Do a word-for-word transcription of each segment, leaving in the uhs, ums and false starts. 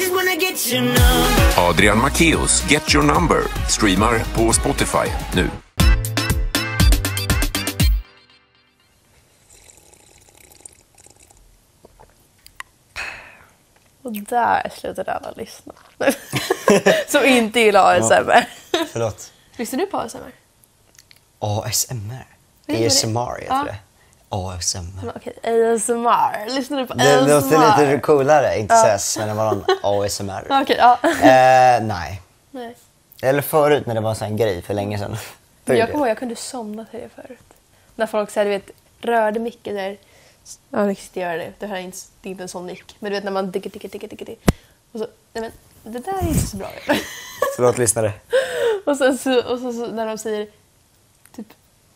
just wanna get your number. Adrian Macchios Get Your Number streamar på Spotify nu. Och där slutade alla lyssna. Som inte gillar A S M R. Förlåt. Lyssnar du på A S M R? A S M R? Vet du A S M R vad det- heter Ja. det. A S M R. Okej, A S M R. Lyssnar du på Det A S M R? låter lite coolare, inte så här Sven-Emalon A S M R. Okej, ja. Eh, nej. Nej. Eller förut när det var en sån här grej för länge sedan. Men jag kommer ihåg, jag kunde somna till det förut. När folk så här, du vet, rörde mycket där. Ja, det kan inte göra det. Det här är inte, det är inte en sån nick. Men du vet när man digger, digger, digger, digger. Och så, nej men, det där är inte så bra. Förlåt lyssnare. Och sen så, och så, så när de säger typ...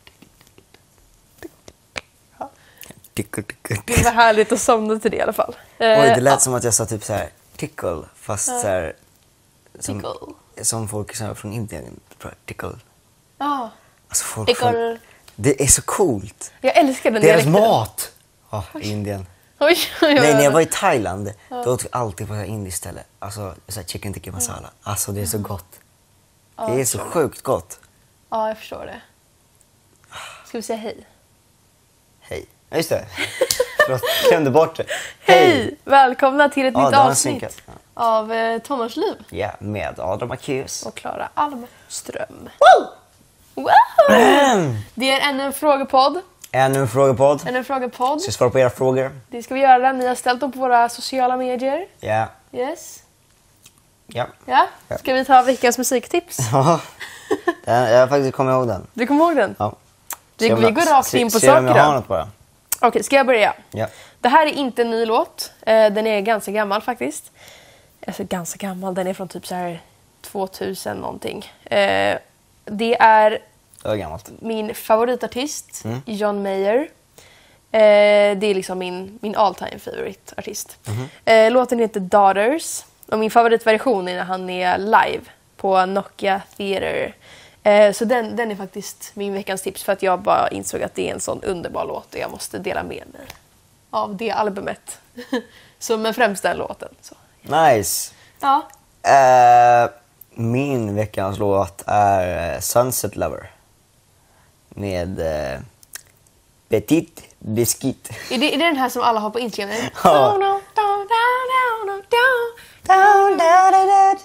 Ja. Det var härligt att somna till det i alla fall. Oj, Eh, det lät ja. som att jag sa typ så här tickle, fast så här som, Tickle. som folk så här från Indien pratar, tickle. Ja. Alltså folk Tickle. från, det är så coolt. Jag älskar den Deras dialekten. mat. Ja, i Indien. Oj, oj, oj. Nej, när jag var i Thailand, då åt vi alltid på ett indiskt ställe. Alltså så här chicken tikka masala. Alltså det är så gott. Det är så sjukt gott. Ja, jag förstår det. Ska vi säga hej? Hej. Ja, just det. Förlåt, jag glömde bort det. Hej! Välkomna till ett Ja, nytt det har avsnitt synkat. Ja. av eh, Tonårsliv Ja, med Adrian Macchios. och Klara Almström. Woo! Wow! Mm. Det är ännu en frågepodd. Ännu en frågepodd. Ännu en frågepodd. Ska jag svara på era frågor? Det ska vi göra. Ni har ställt dem på våra sociala medier. Ja. Yes. Ja. Ja. Ska vi ta veckans musiktips? Ja. Den- Jag har faktiskt kommit ihåg den. Du kommer ihåg den? Ja. Vi, Se om vi jag- går rakt se- in på se om saker jag har då. något bara. Okej, ska jag börja? Ja. Det här är inte en ny låt. Eh, Den är ganska gammal faktiskt. Alltså ganska gammal. Den är från typ så här tvåtusen någonting. Eh, Det är Det var gammalt. min favoritartist, Mm. John Mayer. Eh, det är liksom min, min all time favorite artist. Mhm. Eh, låten heter Daughters. Och min favoritversion är när han är live på Nokia Theater. Eh, så den, den är faktiskt min veckans tips för att jag bara insåg att det är en sån underbar låt och jag måste dela med mig av det albumet. Så men främst den låten. Så. Nice. Ja. Eh, min veckans låt är eh, Sunset Lover. Med eh, Petit Biscuit. Är det, är det den här som alla har på Instagram? Ja. Down, down, down, down, down, down. Down, down, down, down,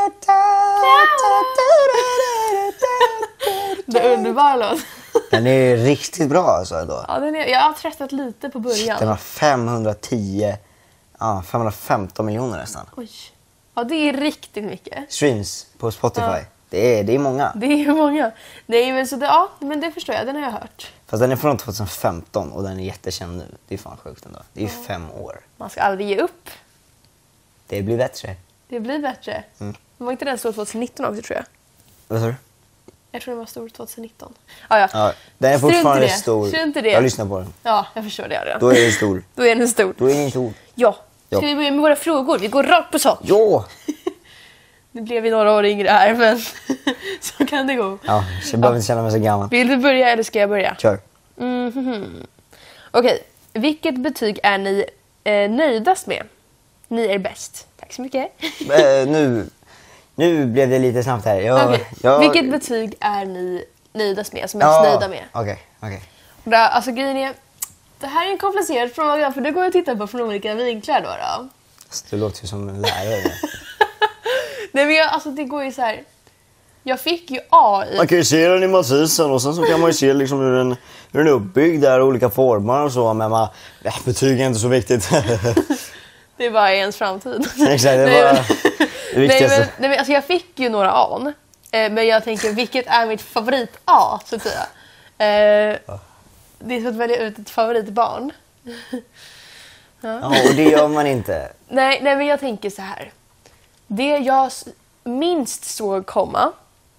Det är underbar låt. Den är riktigt bra alltså då. Ja, den är, jag har tröstat lite på början. Den har femhundratio, ja, femhundrafemton miljoner nästan. Oj. Ja, det är riktigt mycket. Streams på Spotify. Ja. Det, är, det är många. Det är många. Nej, men så det, ja, men det förstår jag. Den har jag hört. Fast den är från tjugohundrafemton och den är jättekänd nu. Det är fan sjukt ändå. Det är ju fem år. Man ska aldrig ge upp. Det blir bättre. Det blir bättre. Mm. Var inte den stor tjugonitton också, tror jag? Vad sa du? Jag tror den var stor tjugonitton. Ah, ja. Ja, den är Strunt i fortfarande det. stor. Strunt i det. Jag lyssnar på den. Ja, jag förstår det redan. Då är den stor. Då är den stor. Då är den stor. Ja. Ja. Ska vi börja med våra frågor? Vi går rakt på sak. Jo! Nu blev vi några år yngre här, men så kan det gå. Ja, så jag behöver inte känna mig så gammal. Vill du börja eller ska jag börja? Kör. Mhm. Okej, vilket betyg är ni eh, nöjdast med? Ni är bäst. Tack så mycket. Eh, nu, nu blev det lite snabbt här. Jag, Okej. jag, Vilket betyg är ni nöjdast med? Som mest nöjda med? Okej, okej. Då, alltså grejen är, det här är en komplicerad fråga för det går att titta på från olika vinklar då. då. Alltså, du låter ju som en lärare. Nej men jag, alltså det går ju så här. Jag fick ju A i... Man kan ju se den i matrisen och sen så kan man ju se liksom hur, den, hur den är uppbyggd där, olika former och så. Men man, äh, betyg är inte så viktigt. Det är bara ens framtid. Exakt, det Nej, var men- det Nej viktigaste. men, nej men alltså jag fick ju några A. Eh, men jag tänker, vilket är mitt favorit-A så att säga? Eh, det är så att välja ut ett favoritbarn. Ja, och det gör man inte. Nej, nej men jag tänker så här. Det jag s- minst såg komma,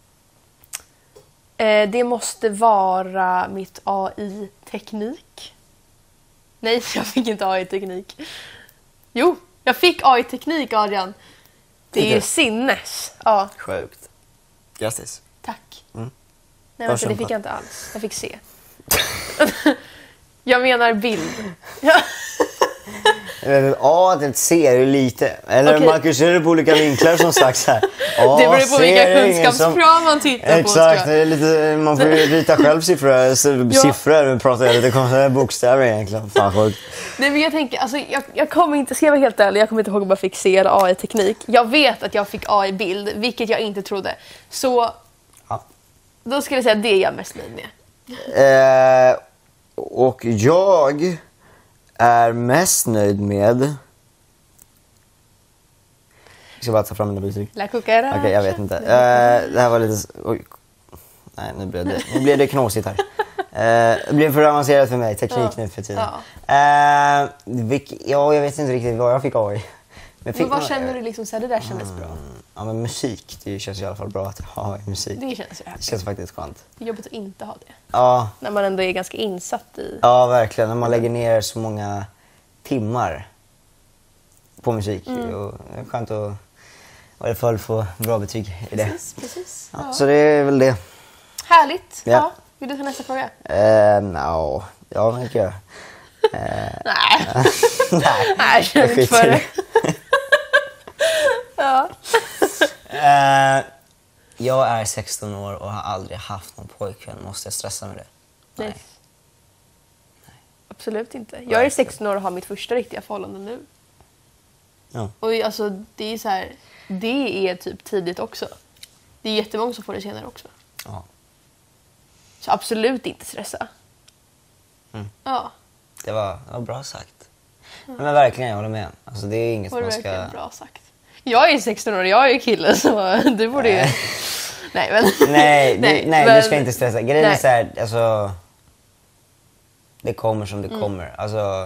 eh, det måste vara mitt A i teknik. Nej, jag fick inte A i teknik. Jo, jag fick A i teknik, Adrian. Det Fick är du? sinnes. Ja, Sjukt. Grattis. tack. Mm. Nej, Bra vänta, det kämpat. fick jag inte alls. Jag fick C. Jag menar bild. Ja. A till C är ju lite. Eller Okej. man kan se det på olika vinklar som sagt här. A, Det beror på C vilka är ingen kunskapskrav man tittar på. Exakt, tror det jag. är lite, man får ju rita själv siffror. Siffror, nu pratar jag lite konstiga bokstäver egentligen. Fan sjukt. Nej, men jag tänker, alltså, jag, jag kommer inte, ska jag vara helt ärlig, jag kommer inte ihåg om jag fick C eller A i teknik. Jag vet att jag fick A i bild, vilket jag inte trodde. Så Ja. då skulle jag säga att det är jag mest nöjd med. Eh, och jag är mest nöjd med... Jag ska bara ta fram mina betyg. La cucaracha. Okej, jag vet inte. Eh, det här var lite... Oj. Nej, nu blev det, nu blev det knåsigt här. Eh, det blev för avancerat för mig, teknik Ja. nu för tiden. Ja. Eh, vilk, ja, jag vet inte riktigt vad jag fick A i. Men, fick Men vad någon- känner du liksom så här, det där kändes bra? Ja, men musik, det känns i alla fall bra att ha i musik. Det känns ju Det härligt. känns faktiskt skönt. Det är jobbigt att inte ha det. Ja, När man ändå är ganska insatt i... ja, verkligen. När man lägger ner så många timmar på musik. Mm. Och det är skönt att i alla fall få bra betyg i det. Precis, precis. Ja, Ja. så det är väl det. Härligt. Ja. Ja. Vill du ta nästa fråga? Eh, no. Ja, det kan jag. Nej. Nej, Nej, kör jag inte skiter för i det. Ja. Eh, jag är sexton år och har aldrig haft någon pojkvän. Måste jag stressa med det? Nej. Absolut inte. Jag är sexton år och har mitt första riktiga förhållande nu. Ja. Och alltså, det är så här, det är typ tidigt också. Det är jättemånga som får det senare också. Ja. Så absolut inte stressa. Mm. Ja, Det var, det var bra sagt. Men, men verkligen, jag håller med. Alltså, det är inget var det man verkligen ska... bra sagt. Jag är sexton år och jag är kille, så du borde ju... Nej. Nej, men... Nej, du, nej, men- du ska inte stressa. Grejen är Nej. så här, alltså... Det kommer som det Mm. kommer. Alltså...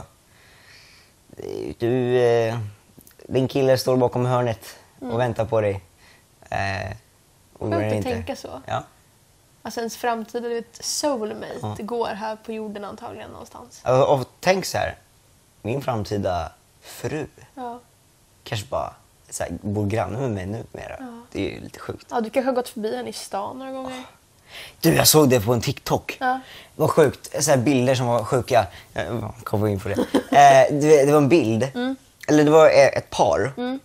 Du... Eh, din kille står bakom hörnet och väntar på dig. Eh, och Mm. Sjukt går att inte. tänka så. Ja. Alltså ens framtida, du vet, soulmate Ja. går här på jorden antagligen någonstans. Alltså, och tänk så här. Min framtida fru Ja. kanske bara så här, bor granne med mig numera. Ja. Det är ju lite sjukt. Ja, du kanske har gått förbi henne i stan några gånger. Du, jag såg det på en TikTok. Ja. Det var sjukt. Så här bilder som var sjuka. Jag kommer in på det. Eh, det, det var en bild. Mm. Eller det var eh, ett par. Mm.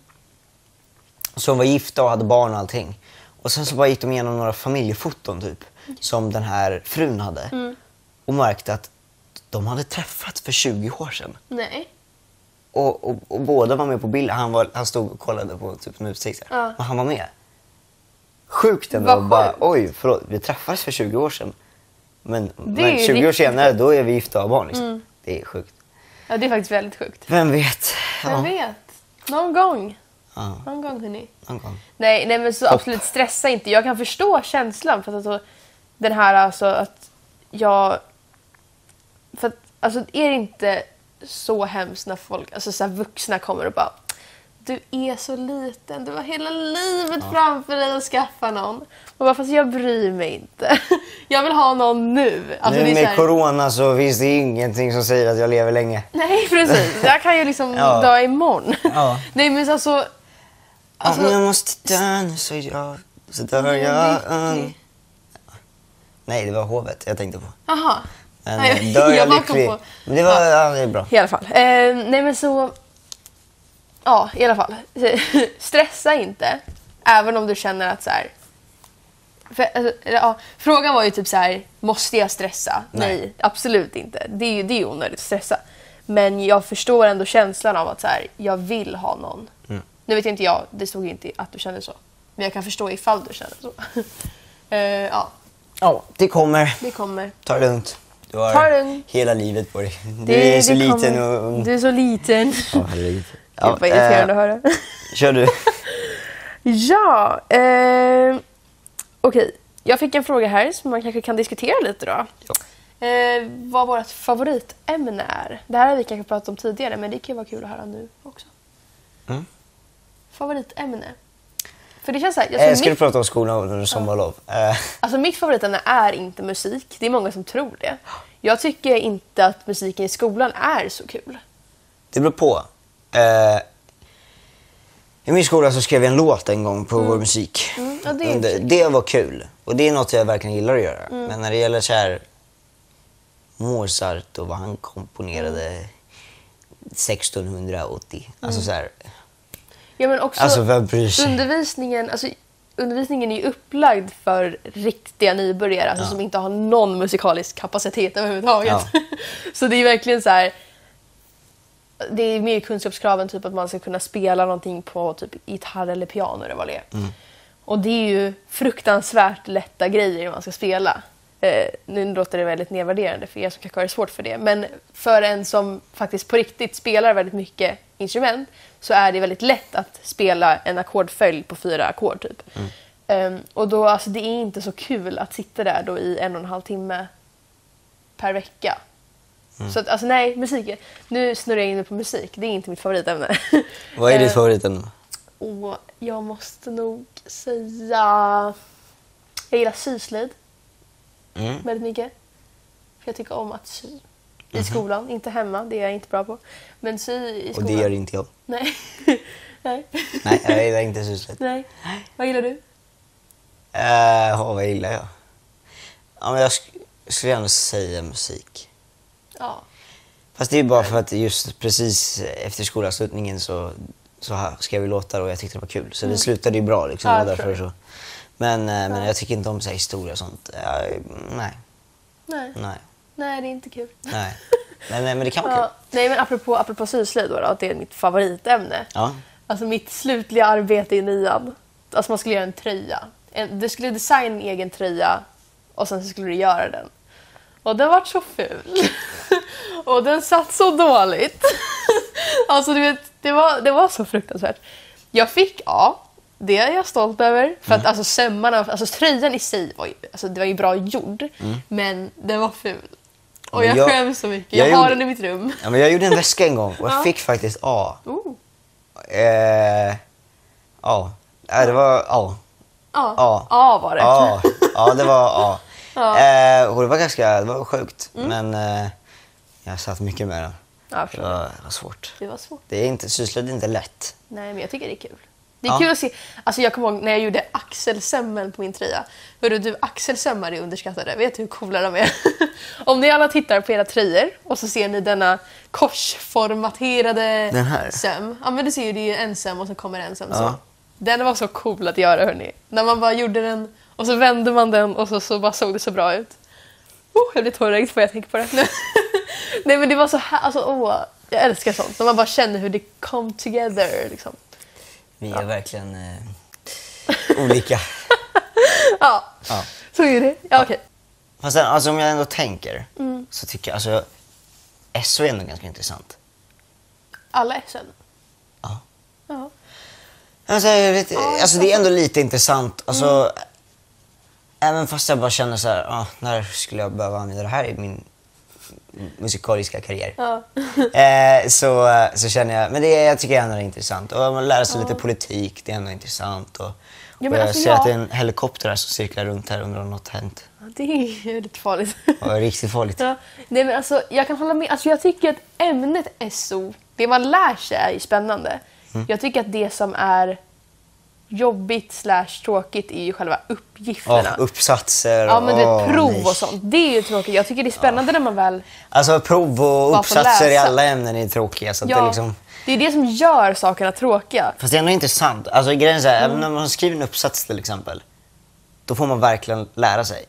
Som var gifta och hade barn och allting. Och sen så bara gick de igenom några familjefoton typ. Som den här frun hade. Mm. Och märkte att de hade träffats för tjugo år sedan. Nej. Och, och, och båda var med på bilden. Han, var, han stod och kollade på typ en utsikt. Ja. Men han var med. Sjukt ändå. Vad Bara, sjukt. oj, förlåt. Vi träffades för tjugo år sedan. Men, Det är men ju tjugo år riktigt senare, då är vi gifta och har barn. Liksom. Mm. Det är sjukt. Ja, det är faktiskt väldigt sjukt. Vem vet? Vem Ja. vet? Någon gång. Ja, Någon gång, hörni. någon gång. Nej, nej men så absolut stressa inte. Jag kan förstå känslan för att alltså, den här alltså att jag... För att, alltså är det inte så hemskt när folk, alltså så här vuxna kommer och bara du är så liten, du har hela livet framför dig att skaffa någon. Och bara, fast jag bryr mig inte. Jag vill ha någon nu. Alltså, nu det är med så här, corona så finns det ingenting som säger att jag lever länge. nej, precis. Jag kan ju liksom Ja. dö imorgon. Ja. Nej, men alltså... alltså Om jag måste dö nu så, jag, så dör jag ung. Nej, det var hovet jag tänkte på. Jaha. Men Nej, eh, dör jag, jag bara kom lycklig. på- Men det var, ja. Det är bra. I alla fall. Eh, nej men så... Ja, i alla fall. Stressa inte. Även om du känner att så här... För, alltså, eller, ja, frågan var ju typ så här: måste jag stressa? Nej, Nej. absolut inte. Det är ju det är ju onödigt att stressa. Men jag förstår ändå känslan av att så här, jag vill ha någon. Mm. Nu vet inte jag, det stod ju inte att du kände så. Men jag kan förstå ifall du känner så. eh, ja, Ja, det kommer. det kommer. Ta det lugnt. Du har Ta det lugnt. hela livet på dig. Du Det, är så det liten kommer. och ung. Du är så liten. Ja, herregud. Ja, vad irriterande att höra. Kör du. Ja, eh, okej. Jag fick en fråga här som man kanske kan diskutera lite då. Ja. Eh, vad vårt favoritämne är. Det här har vi kanske pratat om tidigare, men det kan ju vara kul att höra nu också. Mm. Favoritämne. För det känns så här, Eh, alltså, ska du mitt, prata om skolan under sommarlov? Eh, alltså mitt favoritämne är inte musik. Det är många som tror det. Jag tycker inte att musiken i skolan är så kul. det beror på. Eh, I min skola så skrev jag en låt en gång på vår musik. Mm, ja, det är det, fint. det var kul. Och det är något jag verkligen gillar att göra. Mm. Men när det gäller så här Mozart och vad han komponerade. sextonhundraåttio. Alltså så här. Ja, men också Alltså, vem bryr sig? undervisningen, alltså, undervisningen är ju upplagd för riktiga nybörjare, alltså, Ja. som inte har någon musikalisk kapacitet överhuvudtaget. Ja. Så det är verkligen så här. Det är mer kunskapskraven, typ att man ska kunna spela någonting på typ gitarr eller piano eller vad det är. Mm. Och det är ju fruktansvärt lätta grejer man ska spela. Eh, nu låter det väldigt nedvärderande för er som kanske har det svårt för det. Men för en som faktiskt på riktigt spelar väldigt mycket instrument så är det väldigt lätt att spela en ackordföljd på fyra ackord typ. Mm. Eh, och då, alltså, det är inte så kul att sitta där då i en och en halv timme per vecka. Mm. Så att, alltså nej, musik. Nu snurrar jag in på musik. Det är inte mitt favoritämne. Vad är ditt Eh, favoritämne? Och jag måste nog säga... Jag gillar syslöjd Mm. väldigt mycket. För jag tycker om att sy i skolan. Inte hemma, det är jag inte bra på. Men sy i Och skolan. det gör inte jag. Nej. Nej. Nej, jag gillar inte syslöjd. Nej. Vad gillar du? Uh, vad gillar jag? Ja, men jag sk- skulle gärna säga musik. Ja. Fast det är ju bara för att just precis efter skolavslutningen så, så här skrev vi låtar och jag tyckte det var kul. Så det slutade ju bra liksom. Ja, och jag därför tror så. Men, eh, men jag tycker inte om så här historia och sånt. Ja, nej, Nej. nej, Nej, det är inte kul. nej. Men, men det kan vara Ja. kul. Nej, men apropå, apropå syslöjd då, då, att det är mitt favoritämne. Ja. Alltså mitt slutliga arbete i nian. Alltså man skulle göra en tröja. En, du skulle designa en egen tröja och sen så skulle du göra den. Och den var så ful. Och den satt så dåligt. Alltså du vet, det var, det var så fruktansvärt. Jag fick A. Det är jag stolt över. För att alltså sömmarna, alltså tröjan i sig var ju, alltså, det var ju bra gjord. Men den var ful. Och Men jag, jag- skäms så mycket. jag Jag, har gjorde- den i mitt rum. Ja, men jag gjorde en väska en gång och jag Ja. fick faktiskt A. Oh. Eh, ja, Nej, det var A. Ja. Ja. A var det. Ja, ja det var A. Ja. Eh, och det var ganska, det var sjukt. Men eh, jag satt mycket med den. Ja, jag Det förstår. var, det var svårt. Det var svårt. Det är inte, syslöjd är inte lätt. Nej, men jag tycker det är kul. Det är Ja. kul att se. Alltså jag kommer ihåg när jag gjorde axelsömmen på min tröja. Hörru du, axelsömmar är underskattade. Vet du hur coola de är? Om ni alla tittar på era tröjor och så ser ni denna korsformaterade Den här? söm. Ja, men du ser ju, det är en söm och så kommer en söm. Så. Ja. Den var så cool att göra, hörni. När man bara gjorde den och så vände man den och så, så bara såg det så bra ut. Oh, jag blir tårögd för jag tänker på det. Nej, men det var så här, alltså åh, jag älskar sånt. När man bara känner hur det come together liksom. Vi är verkligen eh, olika. Ja, Ja. så är det. Ja, okej. Fast sen, alltså, om jag ändå tänker Mm. så tycker jag, alltså, S O är ändå ganska intressant. Alla S N. Ja. Ja. Alltså, jag vet, Ja, jag alltså det är ändå lite intressant. Alltså, även fast jag bara känner så här, ah, när skulle jag behöva använda det här i min musikaliska karriär? Ja. Eh, så, så känner jag, men det är, jag tycker ändå det är intressant. Och man lär sig lite politik, det är ändå intressant. Och, men och jag alltså, ser jag- att det är en helikopter här som cirklar runt här, undrar om något har hänt. Det är ju lite farligt. Och det är riktigt farligt. Ja. Nej, men alltså, jag kan hålla med. Alltså, jag tycker att ämnet S O, det man lär sig är ju spännande. Mm. Jag tycker att det som är jobbigt slash tråkigt är ju själva uppgifterna. Och uppsatser. Ja, men du åh, vet, prov nej. och sånt. Det är ju tråkigt. Jag tycker det är spännande när man väl... Alltså prov och Bara få uppsatser i läsa. alla ämnen är tråkiga. Så att det Ja, är liksom... det är det som gör sakerna tråkiga. Fast det är ändå intressant. Alltså grejen är så här, Mm. även när man skriver en uppsats till exempel, då får man verkligen lära sig.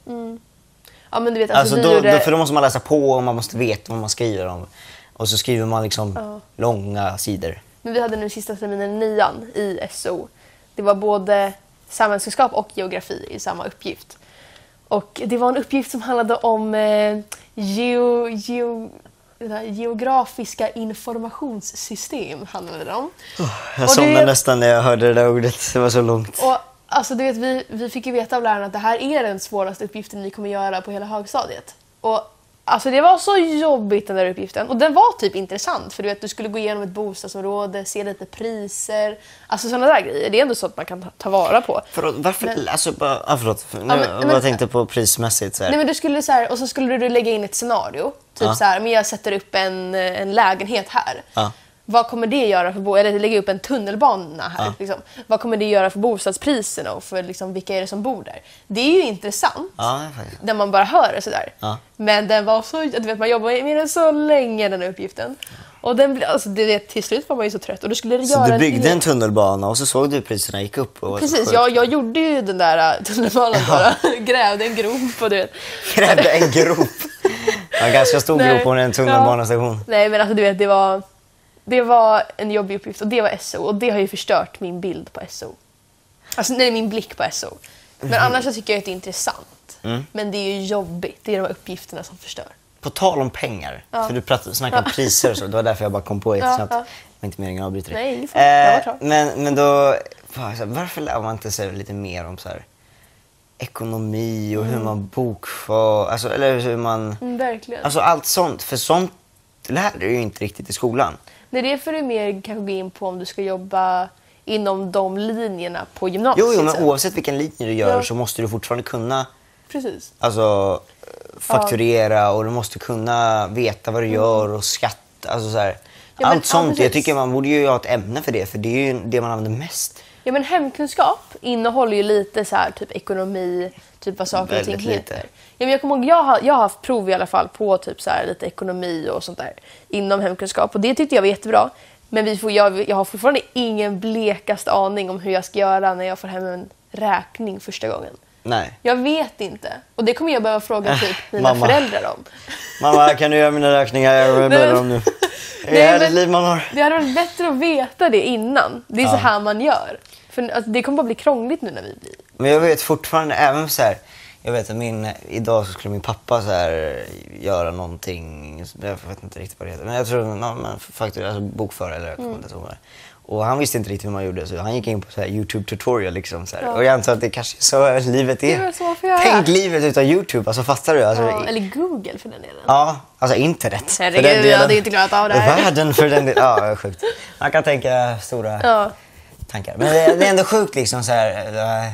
Ja, men du vet, alltså, Alltså vi då, gjorde... då, för då måste man läsa på och man måste veta vad man skriver om. Och så skriver man liksom Ja. långa sidor. Men vi hade nu sista terminen nian i S O. Det var både samhällskunskap och geografi i samma uppgift. Och det var en uppgift som handlade om eh, geo, geo, det här, geografiska informationssystem. Handlade det om. Jag Och somnade det- nästan när jag hörde det där ordet. Det var så långt. Och alltså, du vet, vi, vi fick ju veta av lärarna att det här är den svåraste uppgiften ni kommer göra på hela högstadiet. Och alltså, det var så jobbigt den där uppgiften. Och den var typ intressant. För du vet, du skulle gå igenom ett bostadsområde, se lite priser. Alltså sådana där grejer. Det är ändå så att man kan ta- ta vara på. Förlåt, varför? Men- Alltså bara, ah, förlåt. Nu, men- jag bara men- tänkte på prismässigt så här. Nej, men du skulle så här, och så skulle du lägga in ett scenario. Typ Ja. så här, men jag sätter upp en, en lägenhet här. Ja. Vad kommer det göra för bo- eller lägga upp en tunnelbana här? Ja. Liksom. Vad kommer det göra för bostadspriserna och för liksom, vilka är det som bor där? Det är ju intressant. Ja, faktiskt. När man bara hör det sådär. Ja. Men den var så, du vet, man jobbar med den så länge, den här uppgiften. Och den, blev- alltså, det, det, till slut var man ju så trött. Och du skulle Så göra du en byggde egen- en tunnelbana och så såg du priserna gick upp? Och var så Precis, sjukt. jag, jag gjorde ju den där äh, tunnelbanan bara. Grävde en grop och du vet. Grävde en grop. En ganska stor Nej. grop på en tunnelbanestation. Nej men alltså du vet, det var, det var en jobbig uppgift och det var S O. Och det har ju förstört min bild på S O. Alltså nej, min blick på S O. Men Mm. annars så tycker jag att det är intressant. Men det är ju jobbigt, det är de här uppgifterna som förstör. På tal om pengar, Ja. för du pratade, snackade om priser och så, det var därför jag bara kom på jättesnabbt. Ja, Det ja. var inte meningen att avbryta dig. Nej, ingen fara. Jag var eh, klar. men, men då, fan, så här, varför lär man inte sig lite mer om så här, ekonomi och hur man bokför, alltså, eller hur man... Mm, verkligen. Alltså allt sånt, för sånt lär du ju inte riktigt i skolan. Nej, det är för det mer kanske gå in på om du ska jobba inom de linjerna på gymnasiet. Jo, jo, men sen. oavsett vilken linje du gör Ja. så måste du fortfarande kunna Precis. alltså, fakturera och du måste kunna veta vad du gör och skatt. Alltså, så här, Mm. men- allt ja, sånt. Jag precis. tycker man borde ju ha ett ämne för det, för det är ju det man använder mest. Ja, men hemkunskap innehåller ju lite så här typ ekonomi, typ vad saker och ting Väldigt lite. heter. Ja, men jag kommer ihåg, jag har, jag har haft prov i alla fall på typ så här lite ekonomi och sånt där inom hemkunskap och det tyckte jag var jättebra. Men vi får, jag, jag har fortfarande ingen blekaste aning om hur jag ska göra när jag får hem en räkning första gången. Nej. Jag vet inte. Och det kommer jag behöva fråga typ mina mamma. föräldrar om. Mamma, kan du göra mina räkningar? Jag vill Nej, bära men- dem nu. Det Nej, är men- ett liv man har. Det hade varit bättre att veta det innan. Det är så här man gör. För alltså, det kommer bara bli krångligt nu när vi blir... Men jag vet fortfarande, även så här, jag vet att min, idag så skulle min pappa så här göra någonting, jag vet inte riktigt vad det heter, men jag tror man, man faktiskt, alltså bokföra eller jag kommer inte ihåg vad det är. Och han visste inte riktigt hur man gjorde, så han gick in på så här YouTube tutorial liksom så här. Ja. Och jag antar att det kanske är så livet är. Det är så man får göra. Tänk livet utan YouTube, alltså fattar du? Alltså, Ja, i- eller Google för den delen. Ja, alltså internet. för Herregud, den jag delen. hade inte klarat av det här. Världen för den delen. Ja, sjukt. Man kan tänka stora Ja. tankar. Men det, det är ändå sjukt liksom så här. äh,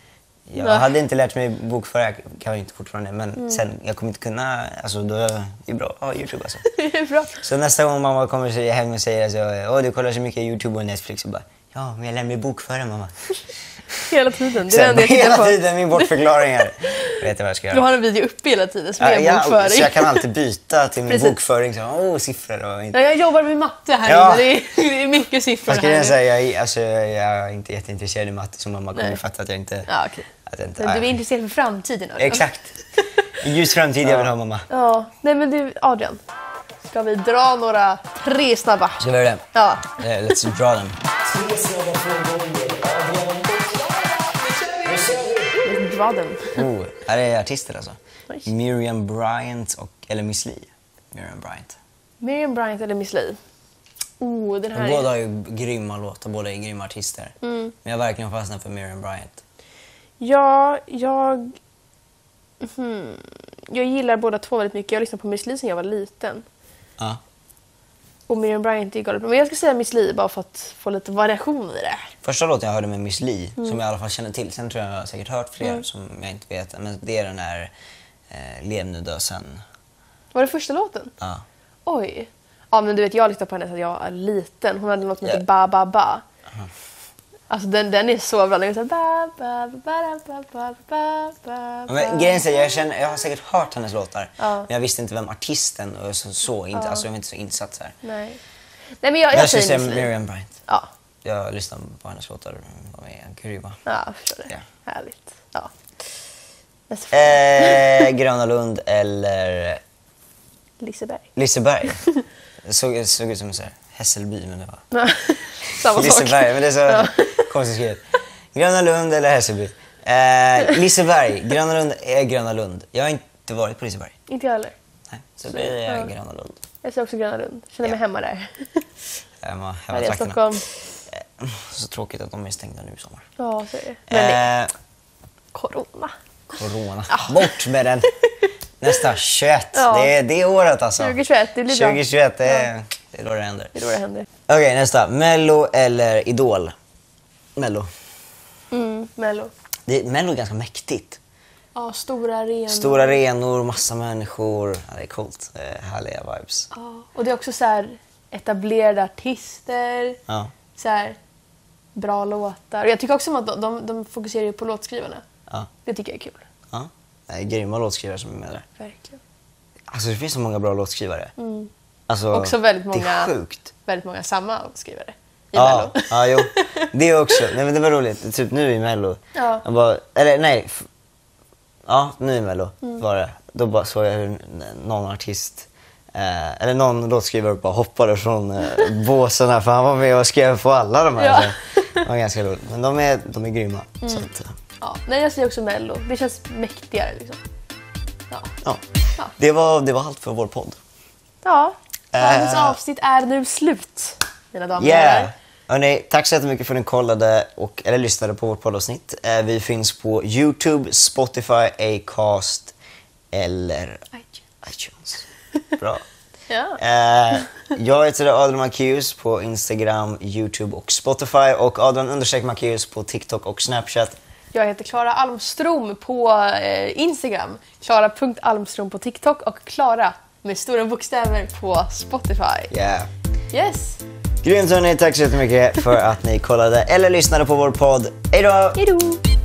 Jag Nej. hade inte lärt mig bokföra, jag kan ju inte fortfarande, men Mm. sen, jag kommer inte kunna, alltså då är det bra att ha YouTube alltså. Det är bra. Så nästa gång mamma kommer säga hem och säger alltså, åh du kollar så mycket YouTube och Netflix och bara, ja men jag lär mig bokföra mamma. Hela tiden. Det är det Sen, enda jag tittar hela på. tiden min bortförklaringar. Vet jag vad jag ska Du göra. har en video uppe hela tiden som Ja, är ja, bokföring. så jag kan alltid byta till min Precis. bokföring, så, åh siffror och inte. Ja, jag jobbar med matte här Ja. inne. Det är, det är mycket siffror Jag skulle här jag nu. säga, jag, är- alltså, jag är inte jätteintresserad i matte så mamma kommer Nej. fatta att jag inte... Ja, okej. Att jag inte Men du är nej. intresserad för framtiden. Adrian. Exakt. En ljus framtid jag vill ha mamma. Ja, nej men du Adrian. Ska vi dra några tre snabba? Ska vi göra det? Ja. Eh, Let's draw them. Dra den. Oh, här är artister alltså. Nice. Miriam Bryant och, eller Miss Li. Miriam Bryant. Miriam Bryant eller Miss Li? Oh, den här Båda är... har ju grymma låtar, båda är grymma artister. Mm. Men jag har verkligen fastnat för Miriam Bryant. Ja, jag... Hmm. Jag gillar båda två väldigt mycket. Jag har lyssnat på Miss Li sedan jag var liten. Ja. Och Miriam Bryant är galet bra. Men jag ska säga Miss Li bara för att få lite variation i det. Första låten jag hörde med Miss Li, Mm. som jag i alla fall känner till. Sen tror jag jag har säkert hört fler som jag inte vet. Men det är den här eh, Lev nu dö sen. Var det första låten? Ja. Oj. Ja, men du vet, jag lyssnade på henne sedan jag var liten. Hon hade något som heter Ja. Ba Ba Ba. Alltså den, den är så bra. Den är så här, ba, ba, ba, ba, ba, ba, ba, Men grejen är, jag, känner, jag har säkert hört hennes låtar, Ja. men jag visste inte vem artisten och så, så inte, alltså jag var inte så insatt så här. Nej. Nej, men jag, Men jag, jag skulle säger säga Miss Li. Miriam Bryant. Ja. Jag lyssnar på hennes låtar, de är grymma. Ja, jag förstår det. Ja. Härligt. Ja. Nästa fråga. Eh, Gröna Lund eller Liseberg. Liseberg. Det såg, såg ut som så här, Hässelby, men det var Samma sak. Liseberg, men det är så Ja. konstigt skrivet. Gröna Lund eller Hässelby. Eh, Liseberg, Gröna Lund är Gröna Lund. Jag har inte varit på Liseberg. Inte jag heller. Nej, så blir det Ja. Gröna Lund. Jag ser också Gröna Lund. Känner mig Ja. hemma där. Hemma, Här hemma är trakterna. Stockholm. Så tråkigt att de är stängda nu i sommar. Ja, så är det. Men det, Eh, corona. corona. Bort med den. Nästa, tjugoett. Ja. Det, är, det är året alltså. tjugohundratjugoett, det blir bra. tjugohundratjugoett, det är, det är då det händer. Det är då det händer. Okej, nästa. Mello eller Idol? Mello. Mm, Mello. Det, Mello är ganska mäktigt. Ja, stora arenor. Stora arenor, massa människor. Ja, det är coolt. Det är härliga vibes. Ja, och det är också så här etablerade artister. Ja. Så här bra låtar. Och jag tycker också om att de, de, de fokuserar ju på låtskrivarna. Ja. Det tycker jag är kul. Ja. Det är grymma låtskrivare som är med där. Verkligen. Alltså det finns så många bra låtskrivare. Mm. Alltså, också väldigt det många, är sjukt. väldigt många samma låtskrivare i Ja, Mello. ja, jo. Det också. Nej, men det var roligt. Typ nu i Mello. Ja. Jag bara, eller nej. F- ja, nu i Mello var det. Då bara såg jag hur någon artist, eh, eller någon låtskrivare bara hoppade från eh, båsen här. För han var med och skrev på alla de här. Ja. Så det var ganska roligt. Men de är, de är grymma. Så att, eh, Ja. Nej, jag säger också Mello. Det känns mäktigare liksom. Ja. ja. Ja. Det, var, det var allt för vår podd. Ja, dagens Eh. avsnitt är nu slut, mina damer och Yeah! herrar. Hörrni, tack så jättemycket för att ni kollade och, eller lyssnade på vårt poddavsnitt. Eh, vi finns på YouTube, Spotify, Acast eller iTunes. Bra. Ja. Eh, jag heter Adrian Macéus på Instagram, YouTube och Spotify och Adrian understreck Macéus på TikTok och Snapchat. Jag heter Klara Almström på eh, Instagram, Klara punkt Almström på TikTok och Klara med stora bokstäver på Spotify. Yeah. Yes! Grymt hörni, tack så jättemycket för att ni kollade eller lyssnade på vår podd. Hej då! Hejdå!